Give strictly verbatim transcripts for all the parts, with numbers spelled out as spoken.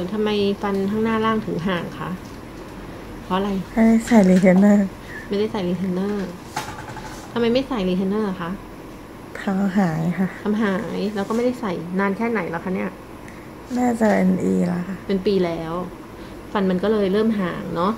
ทำไมฟันข้างหน้าล่างถึงห่างคะเพราะอะไรไม่ได้ใส่รีเทนเนอร์ไม่ได้ใส่รีเทนเนอร์ทำไมไม่ใส่รีเทนเนอร์คะทำหายค่ะทำหายแล้วก็ไม่ได้ใส่นานแค่ไหนแล้วคะเนี่ยน่าจะเป็นปีแล้วค่ะเป็นปีแล้วฟันมันก็เลยเริ่มห่างเนาะ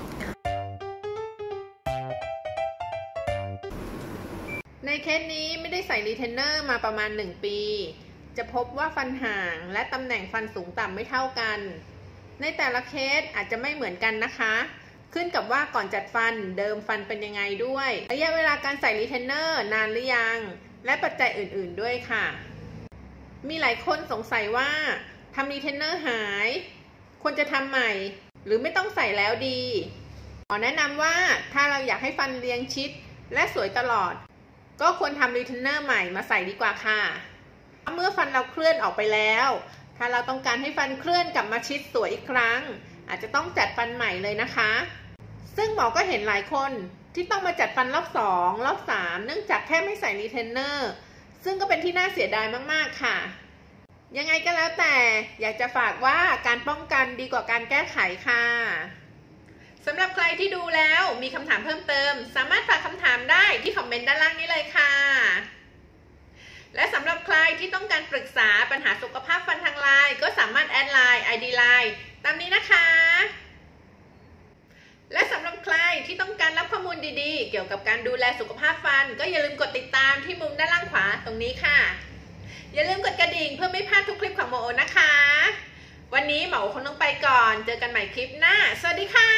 ในเคสนี้ไม่ได้ใส่รีเทนเนอร์มาประมาณหนึ่งปีจะพบว่าฟันห่างและตำแหน่งฟันสูงต่ำไม่เท่ากันในแต่ละเคสอาจจะไม่เหมือนกันนะคะขึ้นกับว่าก่อนจัดฟันเดิมฟันเป็นยังไงด้วยระยะเวลาการใส่รีเทนเนอร์นานหรือยังและปัจจัยอื่นๆด้วยค่ะมีหลายคนสงสัยว่าทำรีเทนเนอร์หายควรจะทำใหม่หรือไม่ต้องใส่แล้วดีขอแนะนำว่าถ้าเราอยากให้ฟันเรียงชิดและสวยตลอดก็ควรทำรีเทนเนอร์ใหม่มาใส่ดีกว่าค่ะเมื่อฟันเราเคลื่อนออกไปแล้วถ้าเราต้องการให้ฟันเคลื่อนกลับมาชิดสวยอีกครั้งอาจจะต้องจัดฟันใหม่เลยนะคะซึ่งหมอก็เห็นหลายคนที่ต้องมาจัดฟันรอบสองรอบสามเนื่องจากแค่ไม่ใส่รีเทนเนอร์ซึ่งก็เป็นที่น่าเสียดายมากๆค่ะยังไงก็แล้วแต่อยากจะฝากว่าการป้องกันดีกว่าการแก้ไขค่ะสำหรับใครที่ดูแล้วมีคำถามเพิ่มเติมสามารถฝากคำถามได้ที่คอมเมนต์ด้านล่างนี้เลยค่ะและสำหรับใครที่ต้องการปรึกษาปัญหาสุขภาพฟันทางไลน์ก็สามารถแอดไลน์ ไอ ดี ไลน์ ตามนี้นะคะและสำหรับใครที่ต้องการรับข้อมูลดีๆเกี่ยวกับการดูแลสุขภาพฟันก็อย่าลืมกดติดตามที่มุมด้านล่างขวาตรงนี้ค่ะอย่าลืมกดกระดิ่งเพื่อไม่พลาดทุกคลิปของหมอโอนะคะวันนี้หมอโอคงต้องไปก่อนเจอกันใหม่คลิปหน้าสวัสดีค่ะ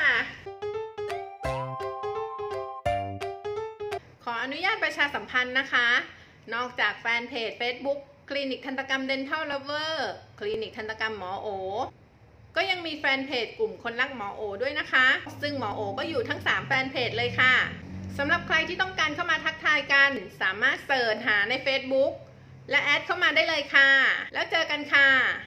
ขออนุญาตประชาสัมพันธ์นะคะนอกจากแฟนเพจ Facebook คลินิกทันตกรรม Dental Lover คลินิกทันตกรรมหมอโอก็ยังมีแฟนเพจกลุ่มคนรักหมอโอด้วยนะคะซึ่งหมอโอก็อยู่ทั้งสามแฟนเพจเลยค่ะสำหรับใครที่ต้องการเข้ามาทักทายกันสามารถเสิร์ชหาใน Facebook และแอดเข้ามาได้เลยค่ะแล้วเจอกันค่ะ